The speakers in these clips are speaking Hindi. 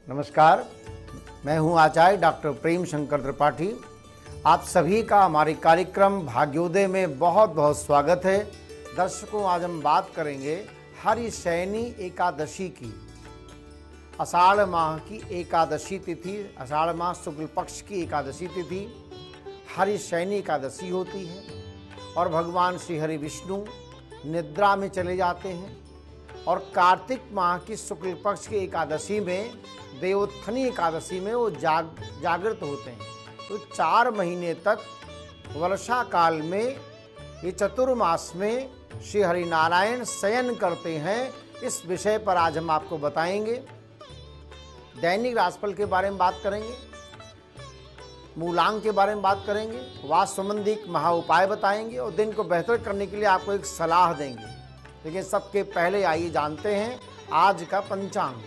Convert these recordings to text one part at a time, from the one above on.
नमस्कार, मैं हूं आचार्य डॉक्टर प्रेम शंकर त्रिपाठी। आप सभी का हमारे कार्यक्रम भाग्योदय में बहुत बहुत स्वागत है। दर्शकों, आज हम बात करेंगे हरिशयनी एकादशी की। आषाढ़ माह की एकादशी तिथि, आषाढ़ माह शुक्ल पक्ष की एकादशी तिथि हरिशयनी एकादशी होती है और भगवान श्री हरि विष्णु निद्रा में चले जाते हैं और कार्तिक माह की शुक्ल पक्ष की एकादशी में, देवोत्थनी एकादशी में वो जागृत होते हैं। तो 4 महीने तक वर्षा काल में, ये चतुर्मास में श्री हरिनारायण शयन करते हैं। इस विषय पर आज हम आपको बताएंगे। दैनिक राशिफल के बारे में बात करेंगे, मूलांक के बारे में बात करेंगे, वास्तु संबंधी महा उपाय बताएंगे और दिन को बेहतर करने के लिए आपको एक सलाह देंगे। लेकिन सबके पहले आइए जानते हैं आज का पंचांग।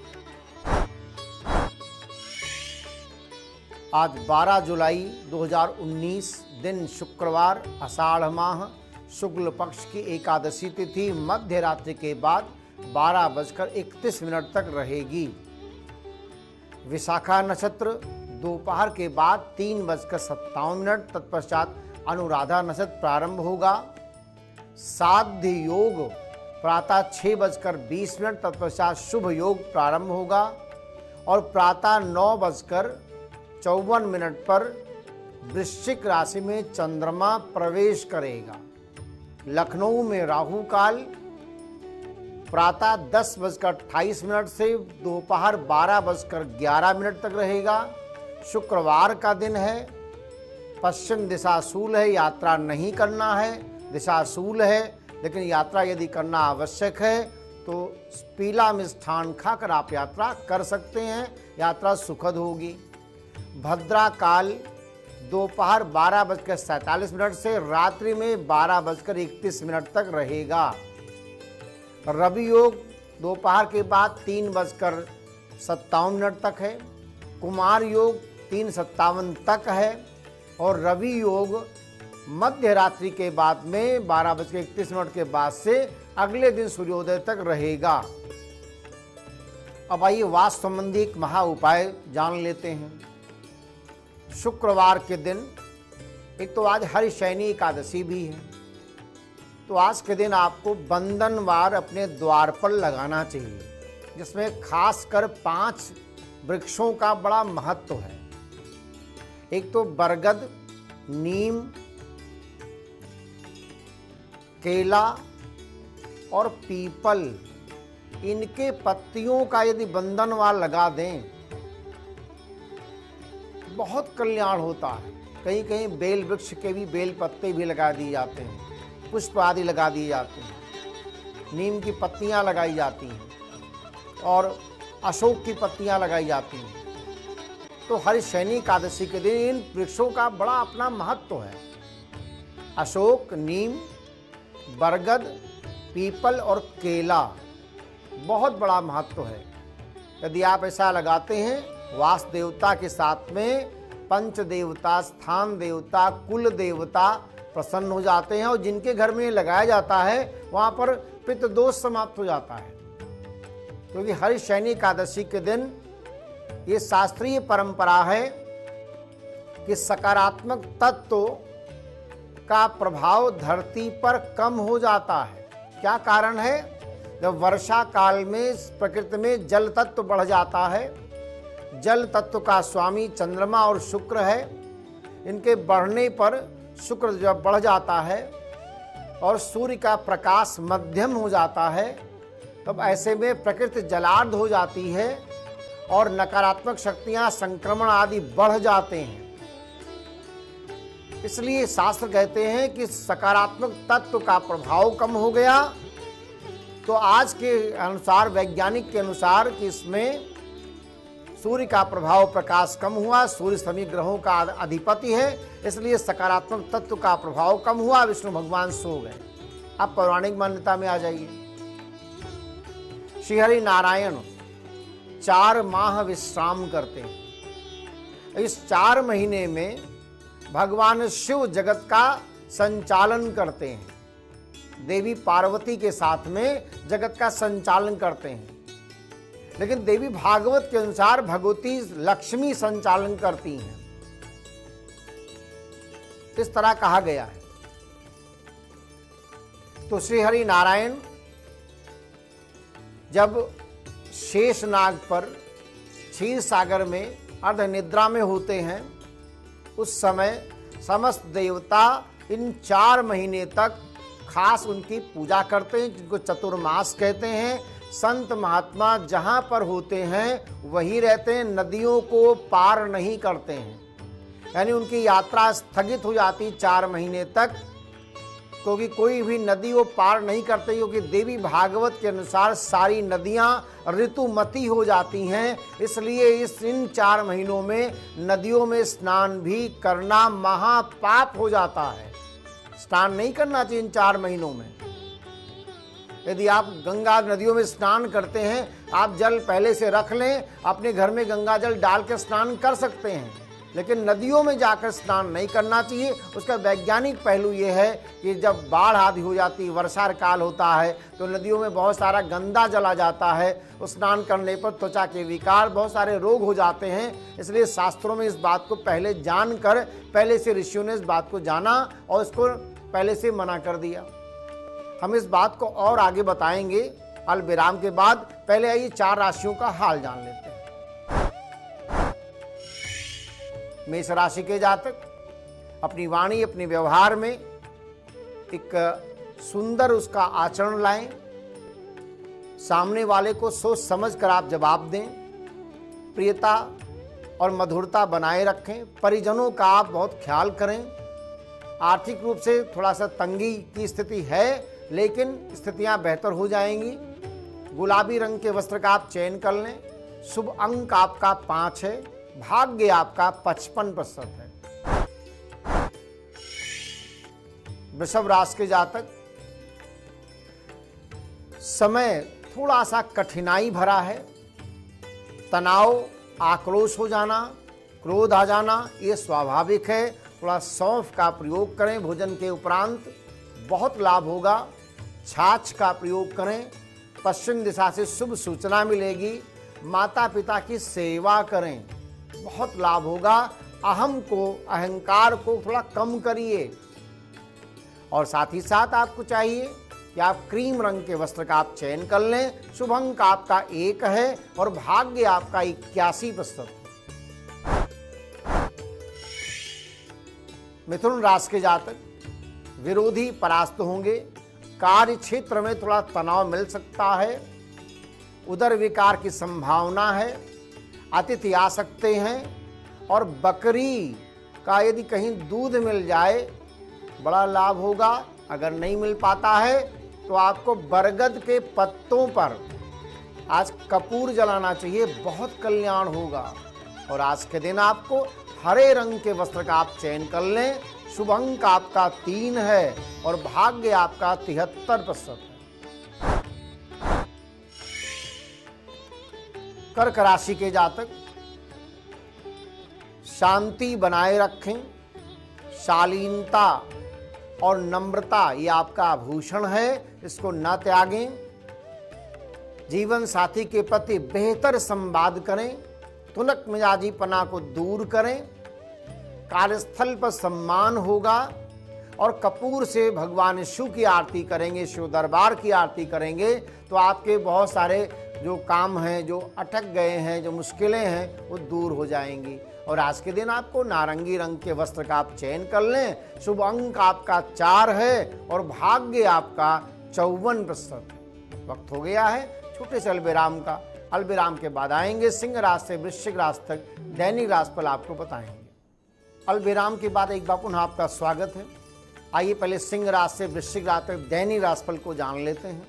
आज 12 जुलाई 2019 दिन शुक्रवार, आषाढ़ माह शुक्ल पक्ष की एकादशी तिथि मध्य रात्रि के बाद 12:31 तक रहेगी। विशाखा नक्षत्र दोपहर के बाद 3:57 तत्पश्चात अनुराधा नक्षत्र प्रारंभ होगा। साध्य योग प्रातः 6:20 तत्पश्चात शुभ योग प्रारंभ होगा और प्रातः 9:54 पर वृश्चिक राशि में चंद्रमा प्रवेश करेगा। लखनऊ में राहु काल प्रातः 10:28 से दोपहर 12:11 तक रहेगा। शुक्रवार का दिन है। पश्चिम दिशा शूल है, यात्रा नहीं करना है। दिशा शूल है, लेकिन यात्रा यदि करना आवश्यक है तो पीला मिष्ठान खाकर आप यात्रा कर सकते हैं। यात्रा सुखद होगी। भद्रा काल दोपहर 12:47 से रात्रि में 12:31 तक रहेगा। रवि योग दोपहर के बाद 3:57 तक है। कुमार योग 3:57 तक है और रवि योग मध्य रात्रि के बाद में 12:31 के बाद से अगले दिन सूर्योदय तक रहेगा। अब आइए वास्तु संबंधी एक महा उपाय जान लेते हैं। शुक्रवार के दिन, एक तो आज हरिशयनी एकादशी भी है, तो आज के दिन आपको बंधनवार अपने द्वार पर लगाना चाहिए, जिसमें खासकर 5 वृक्षों का बड़ा महत्व है। एक तो बरगद, नीम, केला और पीपल, इनके पत्तियों का यदि बंधनवार लगा दें बहुत कल्याण होता है। कहीं कहीं बेल वृक्ष के भी बेल पत्ते भी लगा दिए जाते हैं, पुष्प आदि लगा दिए जाते हैं, नीम की पत्तियां लगाई जाती हैं और अशोक की पत्तियां लगाई जाती हैं। तो हरिशयनी एकादशी के दिन इन वृक्षों का बड़ा अपना महत्व है। अशोक, नीम, बरगद, पीपल और केला, बहुत बड़ा महत्व है। यदि आप ऐसा लगाते हैं, वास्तु देवता के साथ में पंच देवता, स्थान देवता, कुल देवता प्रसन्न हो जाते हैं और जिनके घर में लगाया जाता है वहाँ पर पितृ दोष समाप्त हो जाता है। क्योंकि हरिशयनी एकादशी के दिन ये शास्त्रीय परंपरा है कि सकारात्मक तत्व का प्रभाव धरती पर कम हो जाता है। क्या कारण है? जब वर्षा काल में प्रकृति में जल तत्व बढ़ जाता है, जल तत्व का स्वामी चंद्रमा और शुक्र है, इनके बढ़ने पर शुक्र जब बढ़ जाता है और सूर्य का प्रकाश मध्यम हो जाता है, तब ऐसे में प्रकृति जलार्ध हो जाती है और नकारात्मक शक्तियां, संक्रमण आदि बढ़ जाते हैं। इसलिए शास्त्र कहते हैं कि सकारात्मक तत्व का प्रभाव कम हो गया। तो आज के अनुसार, वैज्ञानिक के अनुसार, कि इसमें सूर्य का प्रभाव, प्रकाश कम हुआ। सूर्य सभी ग्रहों का अधिपति है, इसलिए सकारात्मक तत्व का प्रभाव कम हुआ। विष्णु भगवान सो गए। अब पौराणिक मान्यता में आ जाइए। श्री हरि नारायण 4 माह विश्राम करते हैं। इस 4 महीने में भगवान शिव जगत का संचालन करते हैं। देवी पार्वती के साथ में जगत का संचालन करते हैं। लेकिन देवी भागवत के अनुसार भगवती लक्ष्मी संचालन करती हैं, इस तरह कहा गया है। तो श्री हरि नारायण जब शेषनाग पर क्षीर सागर में अर्ध निद्रा में होते हैं, उस समय समस्त देवता इन 4 महीने तक खास उनकी पूजा करते हैं, जिनको चतुर्मास कहते हैं। संत महात्मा जहाँ पर होते हैं वहीं रहते हैं, नदियों को पार नहीं करते हैं, यानी उनकी यात्रा स्थगित हो जाती 4 महीने तक, क्योंकि कोई भी नदी वो पार नहीं करते, क्योंकि देवी भागवत के अनुसार सारी नदियां ऋतुमती हो जाती हैं। इसलिए इन 4 महीनों में नदियों में स्नान भी करना महापाप हो जाता है। स्नान नहीं करना चाहिए इन 4 महीनों में। यदि आप गंगा नदियों में स्नान करते हैं, आप जल पहले से रख लें, अपने घर में गंगा जल डाल के स्नान कर सकते हैं, लेकिन नदियों में जाकर स्नान नहीं करना चाहिए। उसका वैज्ञानिक पहलू ये है कि जब बाढ़ आदि हो जाती है, वर्षा काल होता है, तो नदियों में बहुत सारा गंदा जल आ जाता है। स्नान करने पर त्वचा के विकार, बहुत सारे रोग हो जाते हैं। इसलिए शास्त्रों में इस बात को पहले जानकर, पहले से ऋषियों ने इस बात को जाना और इसको पहले से मना कर दिया। हम इस बात को और आगे बताएंगे अल्पविराम के बाद। पहले आइए 4 राशियों का हाल जान लेते हैं। मेष राशि के जातक अपनी वाणी, अपने व्यवहार में एक सुंदर उसका आचरण लाएं, सामने वाले को सोच समझ कर आप जवाब दें, प्रियता और मधुरता बनाए रखें, परिजनों का आप बहुत ख्याल करें। आर्थिक रूप से थोड़ा सा तंगी की स्थिति है, लेकिन स्थितियां बेहतर हो जाएंगी। गुलाबी रंग के वस्त्र का आप चयन कर लें। शुभ अंक आपका 5 है। भाग्य आपका 55% है। वृषभ राशि के जातक समय थोड़ा सा कठिनाई भरा है। तनाव, आक्रोश हो जाना, क्रोध आ जाना, ये स्वाभाविक है। थोड़ा सौंफ का प्रयोग करें भोजन के उपरांत, बहुत लाभ होगा। छाछ का प्रयोग करें। पश्चिम दिशा से शुभ सूचना मिलेगी। माता पिता की सेवा करें, बहुत लाभ होगा। अहम को, अहंकार को थोड़ा कम करिए। और साथ ही साथ आपको चाहिए कि आप क्रीम रंग के वस्त्र का आप चयन कर लें। शुभ अंक आपका 1 है और भाग्य आपका 81%। मिथुन राशि के जातक विरोधी परास्त होंगे। कार्य क्षेत्र में थोड़ा तनाव मिल सकता है। उदर विकार की संभावना है। अतिथि आ सकते हैं। और बकरी का यदि कहीं दूध मिल जाए बड़ा लाभ होगा। अगर नहीं मिल पाता है तो आपको बरगद के पत्तों पर आज कपूर जलाना चाहिए, बहुत कल्याण होगा। और आज के दिन आपको हरे रंग के वस्त्र का आप चयन कर लें। शुभ अंक आपका 3 है और भाग्य आपका 73% है। कर्क राशि के जातक शांति बनाए रखें। शालीनता और नम्रता ये आपका आभूषण है, इसको न त्यागें। जीवन साथी के प्रति बेहतर संवाद करें। तुनक मिजाजीपना को दूर करें। कार्यस्थल पर सम्मान होगा। और कपूर से भगवान शिव की आरती करेंगे, शिव दरबार की आरती करेंगे तो आपके बहुत सारे जो काम हैं, जो अटक गए हैं, जो मुश्किलें हैं, वो दूर हो जाएंगी। और आज के दिन आपको नारंगी रंग के वस्त्र का आप चयन कर लें। शुभ अंक आपका 4 है और भाग्य आपका 54%। वक्त हो गया है छोटे से अल्पविराम का। अल्पविराम के बाद आएंगे सिंह राशि से वृश्चिक राशि तक दैनिक राशिफल आपको बताएंगे। अल्पविराम के बाद एक बार पुनः आपका स्वागत है। आइए पहले सिंह राशि से वृश्चिक राशि तक दैनिक राशिफल को जान लेते हैं।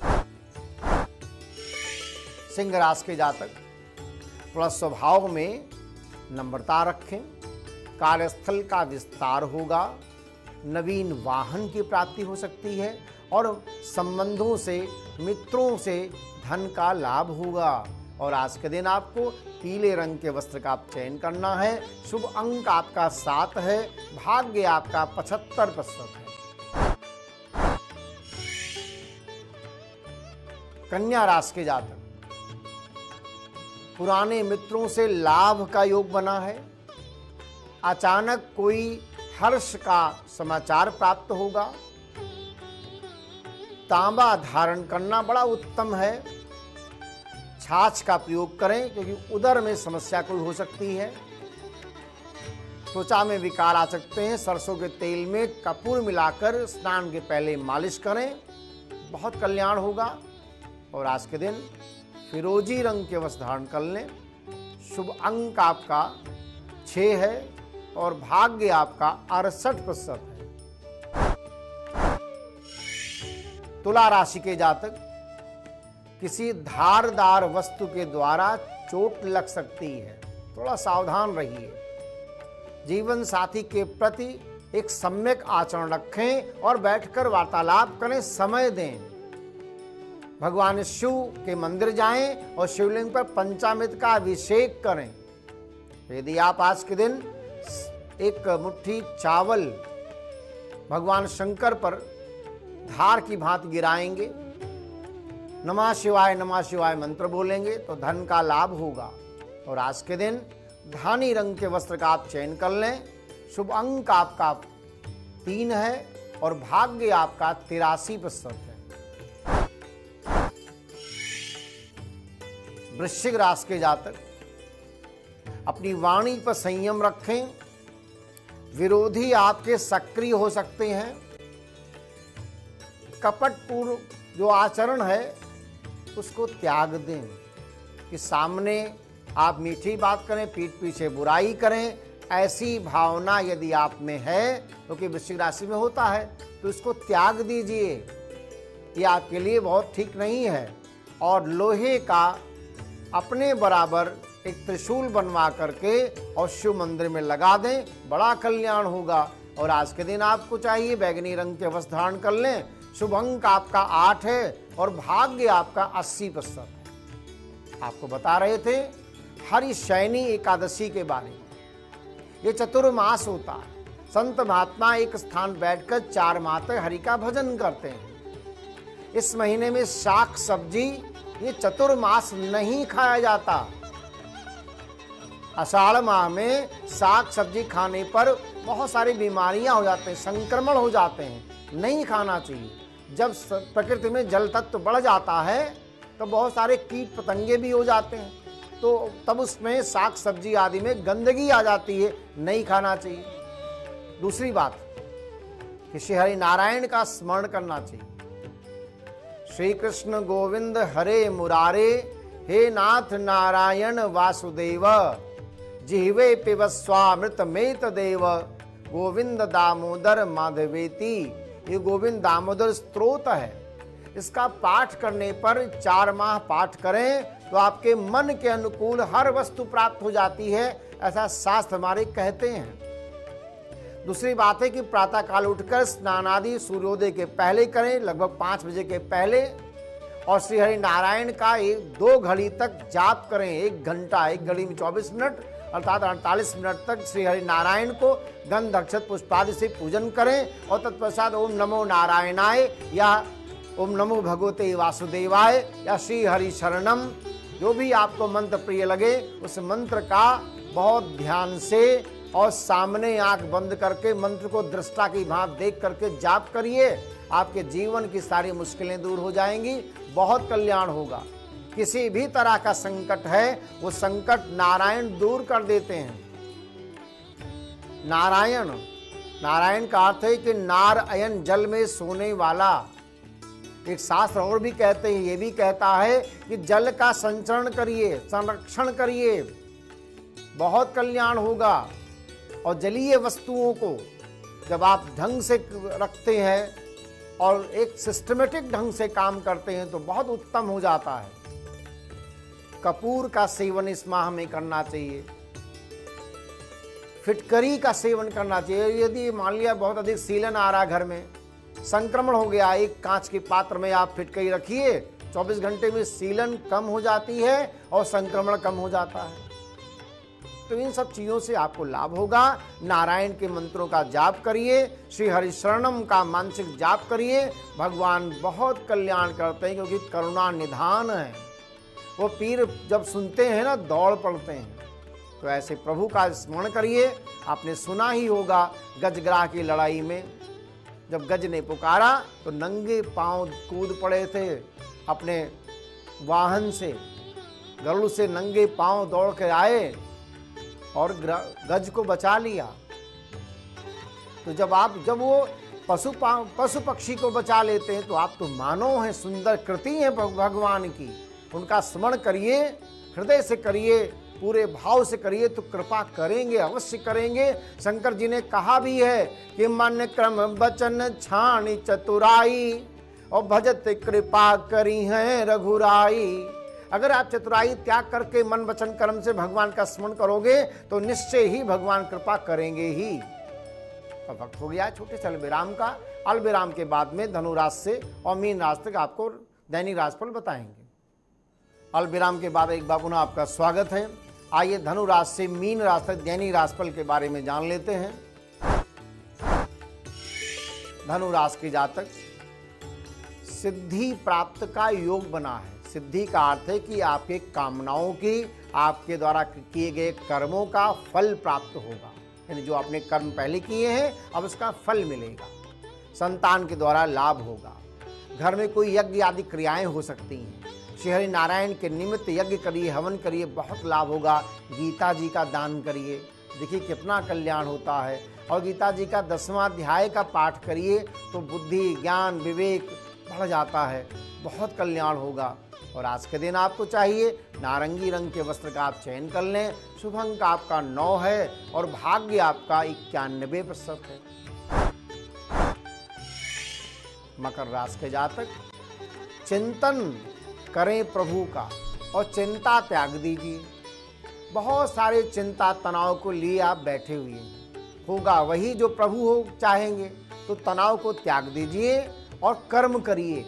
सिंह राशि के जातक थोड़ा स्वभाव में नम्रता रखें। कार्यस्थल का विस्तार होगा। नवीन वाहन की प्राप्ति हो सकती है और संबंधों से, मित्रों से धन का लाभ होगा। और आज के दिन आपको पीले रंग के वस्त्र का आप चयन करना है। शुभ अंक आपका 7 है। भाग्य आपका 75% है। कन्या राशि के जातक पुराने मित्रों से लाभ का योग बना है, अचानक कोई हर्ष का समाचार प्राप्त होगा। तांबा धारण करना बड़ा उत्तम है। छाछ का प्रयोग करें क्योंकि उदर में समस्या कोई हो सकती है। त्वचा में विकार आ सकते हैं। सरसों के तेल में कपूर मिलाकर स्नान के पहले मालिश करें, बहुत कल्याण होगा। और आज के दिन फिरोजी रंग के वस्त्र धारण कर लें। शुभ अंक आपका 6 है और भाग्य आपका 68% है। तुला राशि के जातक, किसी धारदार वस्तु के द्वारा चोट लग सकती है, थोड़ा सावधान रहिए। जीवन साथी के प्रति एक सम्यक आचरण रखें और बैठकर वार्तालाप करें, समय दें। भगवान शिव के मंदिर जाएं और शिवलिंग पर पंचामृत का अभिषेक करें। यदि आप आज के दिन एक मुट्ठी चावल भगवान शंकर पर धार की भांति गिराएंगे, नमः शिवाय मंत्र बोलेंगे तो धन का लाभ होगा। और आज के दिन धानी रंग के वस्त्र का आप चयन कर लें। शुभ अंक आपका 3 है और भाग्य आपका 83% है। वृश्चिक राशि के जातक, अपनी वाणी पर संयम रखें। विरोधी आपके सक्रिय हो सकते हैं। कपटपूर्ण जो आचरण है उसको त्याग दें कि सामने आप मीठी बात करें, पीठ पीछे बुराई करें, ऐसी भावना यदि आप में है, क्योंकि वृश्चिक राशि में होता है, तो इसको त्याग दीजिए। ये आपके लिए बहुत ठीक नहीं है। और लोहे का अपने बराबर एक त्रिशूल बनवा करके और शिव मंदिर में लगा दें, बड़ा कल्याण होगा। और आज के दिन आपको चाहिए बैगनी रंग के वस्त्र धारण कर लें। शुभ अंक आपका 8 है और भाग्य आपका 80% है। आपको बता रहे थे हरिशयनी एकादशी के बारे में। ये चतुर्मास होता है। संत महात्मा एक स्थान बैठकर 4 माह तक हरि का भजन करते हैं। इस महीने में शाक सब्जी ये चतुर्मास नहीं खाया जाता। आषाढ़ माह में साग सब्जी खाने पर बहुत सारी बीमारियां हो जाते हैं, संक्रमण हो जाते हैं, नहीं खाना चाहिए। जब प्रकृति में जल तत्व बढ़ जाता है तो बहुत सारे कीट पतंगे भी हो जाते हैं, तो तब उसमें साग सब्जी आदि में गंदगी आ जाती है, नहीं खाना चाहिए। दूसरी बात कि श्री हरि नारायण का स्मरण करना चाहिए। श्री कृष्ण गोविंद हरे मुरारे, हे नाथ नारायण वासुदेव, जिह्वे पिबस्वामृत मेत देव, गोविंद दामोदर माधवेति। ये गोविंद दामोदर स्तोत्र है। इसका पाठ करने पर 4 माह पाठ करें तो आपके मन के अनुकूल हर वस्तु प्राप्त हो जाती है, ऐसा शास्त्र हमारे कहते हैं। दूसरी बात है कि प्रातः काल उठकर स्नान आदि सूर्योदय के पहले करें, लगभग 5 बजे के पहले। और श्री हरि नारायण का 2 घड़ी तक जाप करें, 1 घंटा, 1 घड़ी में 24 मिनट अर्थात 48 मिनट तक श्री हरि नारायण को गंध अक्षत पुष्पादि से पूजन करें। और तत्पश्चात ओम नमो नारायणाय या ओम नमो भगवते वासुदेवाय या श्री हरि शरणम, जो भी आपको मंत्र प्रिय लगे उस मंत्र का बहुत ध्यान से और सामने आंख बंद करके मंत्र को दृष्टा की भांति देख करके जाप करिए। आपके जीवन की सारी मुश्किलें दूर हो जाएंगी, बहुत कल्याण होगा। किसी भी तरह का संकट है वो संकट नारायण दूर कर देते हैं। नारायण, नारायण का अर्थ है कि नार अयन, जल में सोने वाला। एक शास्त्र और भी कहते हैं, ये भी कहता है कि जल का संचरण करिए, संरक्षण करिए, बहुत कल्याण होगा। और जलीय वस्तुओं को जब आप ढंग से रखते हैं और एक सिस्टमेटिक ढंग से काम करते हैं तो बहुत उत्तम हो जाता है। कपूर का सेवन इस माह में करना चाहिए। फिटकरी का सेवन करना चाहिए। यदि मान लिया बहुत अधिक सीलन आ रहा घर में, संक्रमण हो गया, एक कांच के पात्र में आप फिटकरी रखिए, 24 घंटे में सीलन कम हो जाती है और संक्रमण कम हो जाता है। तो इन सब चीज़ों से आपको लाभ होगा। नारायण के मंत्रों का जाप करिए, श्री हरि शरणम का मानसिक जाप करिए। भगवान बहुत कल्याण करते हैं क्योंकि करुणा निधान है। वो पीर जब सुनते हैं ना दौड़ पड़ते हैं। तो ऐसे प्रभु का स्मरण करिए। आपने सुना ही होगा गजग्राह की लड़ाई में जब गज ने पुकारा तो नंगे पांव कूद पड़े थे अपने वाहन से, गरुड़ से नंगे पांव दौड़ कर आए और गज को बचा लिया। तो जब वो पशु पक्षी को बचा लेते हैं तो आप तो मानव हैं, सुंदर कृति है भगवान की। उनका स्मरण करिए, हृदय से करिए, पूरे भाव से करिए तो कृपा करेंगे, अवश्य करेंगे। शंकर जी ने कहा भी है कि मन क्रम बचन छाणी चतुराई और भजत कृपा करी है रघुराई। अगर आप चतुराई त्याग करके मन वचन कर्म से भगवान का स्मरण करोगे तो निश्चय ही भगवान कृपा करेंगे ही। अब वक्त हो गया छोटे से अल्पविराम का। अल्पविराम के बाद में धनुराशि से और मीन राशि तक आपको दैनिक राशिफल बताएंगे। अल्पविराम के बाद एक बार पुनः आपका स्वागत है। आइए धनुराशि से मीन राशि तक दैनिक राशिफल के बारे में जान लेते हैं। धनुराशि के जातक सिद्धि प्राप्त का योग बना है। सिद्धि का अर्थ है कि आपके कामनाओं की, आपके द्वारा किए गए कर्मों का फल प्राप्त होगा। यानी जो आपने कर्म पहले किए हैं अब उसका फल मिलेगा। संतान के द्वारा लाभ होगा। घर में कोई यज्ञ आदि क्रियाएं हो सकती हैं। श्री हरि नारायण के निमित्त यज्ञ करिए, हवन करिए, बहुत लाभ होगा। गीता जी का दान करिए, देखिए कितना कल्याण होता है। और गीता जी का 10वां अध्याय का पाठ करिए तो बुद्धि, ज्ञान, विवेक बढ़ जाता है, बहुत कल्याण होगा। और आज के दिन आपको चाहिए नारंगी रंग के वस्त्र का आप चयन कर लें। शुभ अंक आपका 9 है और भाग्य आपका 91% है। मकर राशि के जातक चिंतन करें प्रभु का और चिंता त्याग दीजिए। बहुत सारे चिंता तनाव को लिए आप बैठे हुए हैं, होगा वही जो प्रभु हो चाहेंगे। तो तनाव को त्याग दीजिए और कर्म करिए।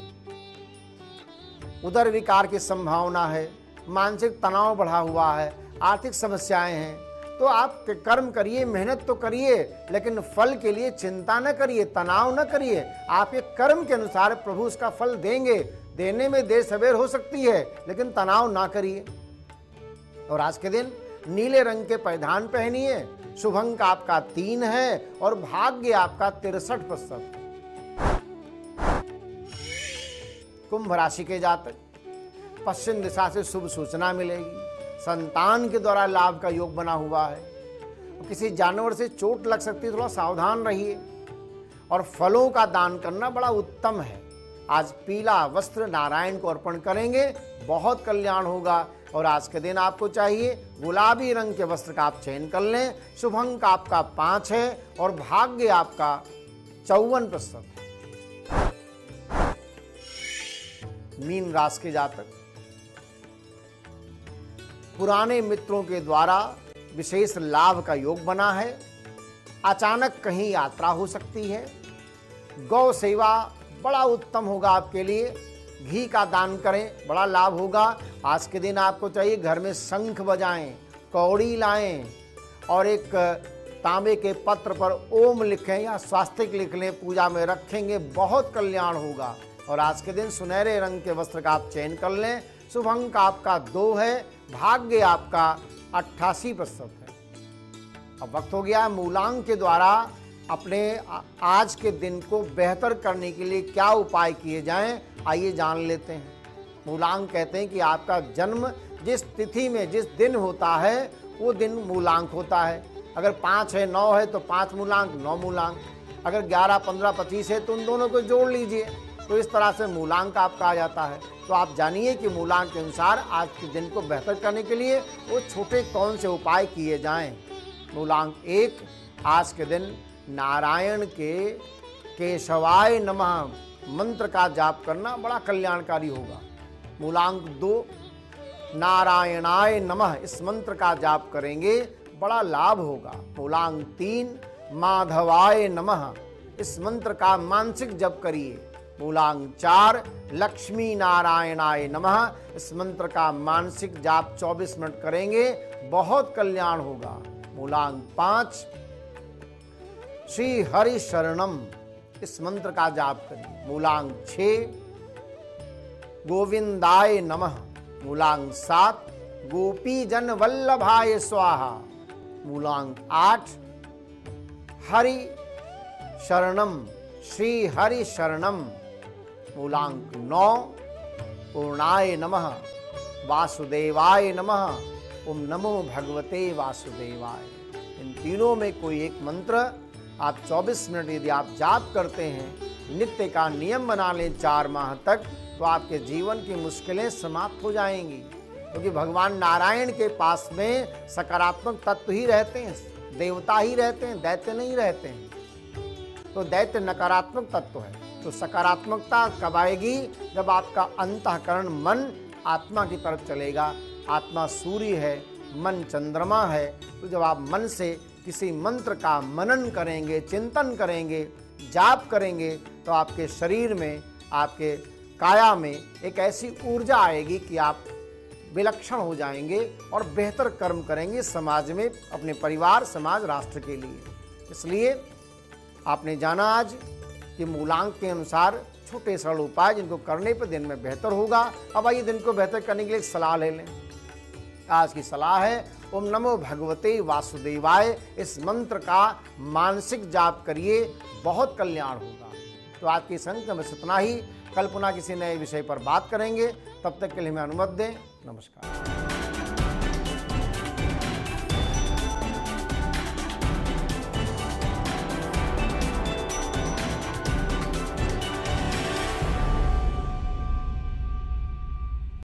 उदर विकार की संभावना है, मानसिक तनाव बढ़ा हुआ है, आर्थिक समस्याएं हैं, तो आप कर्म करिए, मेहनत तो करिए, लेकिन फल के लिए चिंता न करिए, तनाव न करिए। आपके कर्म के अनुसार प्रभु उसका फल देंगे। देने में देर सवेर हो सकती है, लेकिन तनाव ना करिए। और आज के दिन नीले रंग के परिधान पहनिए। शुभ अंक आपका 3 है और भाग्य आपका 63%। कुंभ राशि के जातक पश्चिम दिशा से शुभ सूचना मिलेगी। संतान के द्वारा लाभ का योग बना हुआ है। किसी जानवर से चोट लग सकती है, थोड़ा सावधान रहिए। और फलों का दान करना बड़ा उत्तम है। आज पीला वस्त्र नारायण को अर्पण करेंगे, बहुत कल्याण होगा। और आज के दिन आपको चाहिए गुलाबी रंग के वस्त्र का आप चयन कर लें। शुभ अंक आपका 5 है और भाग्य आपका 54%। मीन राशि के जातक पुराने मित्रों के द्वारा विशेष लाभ का योग बना है। अचानक कहीं यात्रा हो सकती है। गौ सेवा बड़ा उत्तम होगा आपके लिए। घी का दान करें, बड़ा लाभ होगा। आज के दिन आपको चाहिए घर में शंख बजाएं, कौड़ी लाएं और एक तांबे के पत्र पर ओम लिखें या स्वास्तिक लिख लें, पूजा में रखेंगे, बहुत कल्याण होगा। और आज के दिन सुनहरे रंग के वस्त्र का आप चयन कर लें। शुभ अंक आपका 2 है, भाग्य आपका 88% है। अब वक्त हो गया मूलांक के द्वारा अपने आज के दिन को बेहतर करने के लिए क्या उपाय किए जाएं, आइए जान लेते हैं। मूलांक कहते हैं कि आपका जन्म जिस तिथि में जिस दिन होता है वो दिन मूलांक होता है। अगर 5 है 9 है तो 5 मूलांक 9 मूलांक। अगर 11, 15, 25 है तो उन दोनों को जोड़ लीजिए, तो इस तरह से मूलांक आपका आ जाता है। तो आप जानिए कि मूलांक के अनुसार आज के दिन को बेहतर करने के लिए वो छोटे कौन से उपाय किए जाएं। मूलांक 1, आज के दिन नारायण के केशवाय नमः मंत्र का जाप करना बड़ा कल्याणकारी होगा। मूलांक 2, नारायणाय नमः इस मंत्र का जाप करेंगे, बड़ा लाभ होगा। मूलांक 3, माधवाय नमः इस मंत्र का मानसिक जप करिए। मूलांक 4, लक्ष्मी नारायणाय नमः इस मंत्र का मानसिक जाप 24 मिनट करेंगे, बहुत कल्याण होगा। मूलांक 5, श्री हरि शरणम इस मंत्र का जाप करिए। मूलांक 6, गोविंदाय नमः मूलांक 7 गोपी जन वल्लभाय स्वाहा। मूलांक 8 हरि शरणम श्री हरि शरणम। मूलांक 9 पूर्णाय नमः वासुदेवाय नमः ओम नमो भगवते वासुदेवाय। इन तीनों में कोई एक मंत्र आप 24 मिनट यदि आप जाप करते हैं, नित्य का नियम बना लें 4 माह तक, तो आपके जीवन की मुश्किलें समाप्त हो जाएंगी। क्योंकि भगवान नारायण के पास में सकारात्मक तत्व ही रहते हैं, देवता ही रहते हैं, दैत्य नहीं रहते हैं। तो दैत्य नकारात्मक तत्व है। तो सकारात्मकता कब आएगी? जब आपका अंतःकरण मन आत्मा की तरफ चलेगा। आत्मा सूर्य है, मन चंद्रमा है। तो जब आप मन से किसी मंत्र का मनन करेंगे, चिंतन करेंगे, जाप करेंगे, तो आपके शरीर में, आपके काया में एक ऐसी ऊर्जा आएगी कि आप विलक्षण हो जाएंगे और बेहतर कर्म करेंगे समाज में, अपने परिवार, समाज, राष्ट्र के लिए। इसलिए आपने जाना आज कि मूलांक के अनुसार छोटे सरल उपाय जिनको करने पर दिन में बेहतर होगा। अब आइए दिन को बेहतर करने के लिए एक सलाह ले लें। आज की सलाह है ओम नमो भगवते वासुदेवाय। इस मंत्र का मानसिक जाप करिए, बहुत कल्याण होगा। तो आज की संख्या में इतना ही। कल पुनः किसी नए विषय पर बात करेंगे। तब तक के लिए हमें अनुमति दें। नमस्कार।